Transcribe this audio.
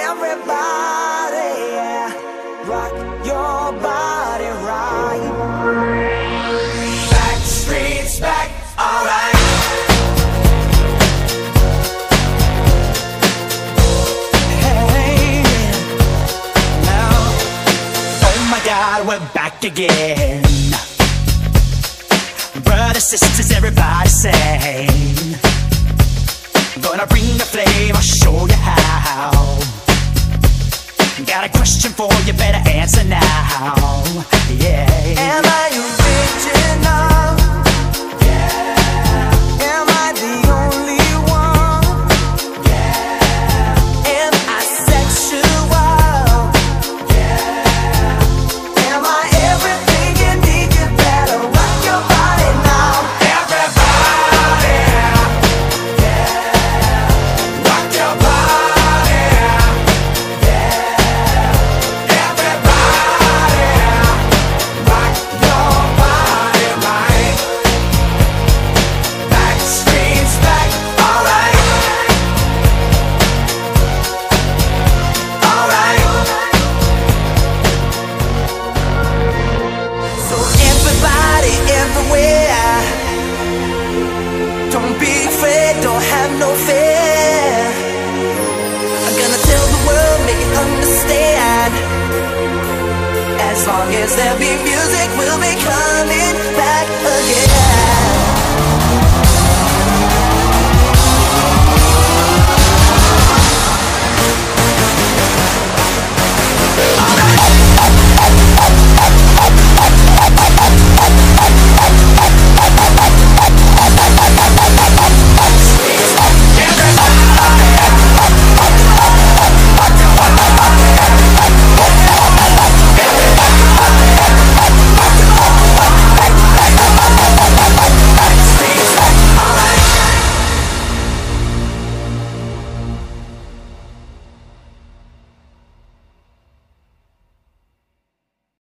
Everybody, rock your body right. Backstreet's back, alright. Hey, now, oh my God, we're back again. Brothers, sisters, everybody sing. Gonna bring the flame, I'll show you how. Got a question for you, better answer now. Yeah. Am I original? Yeah. Am I the only one? Yeah. Am I sexual? Yeah. Am I everything you need? You better rock your body now. Everybody, yeah. Rock your body, yeah. Everybody, rock your body right. Backstreet's back, alright. Alright. So everybody, everywhere, don't be afraid, don't have no fear. I'm gonna tell the world, make it understand. As long as there be music, we'll be coming.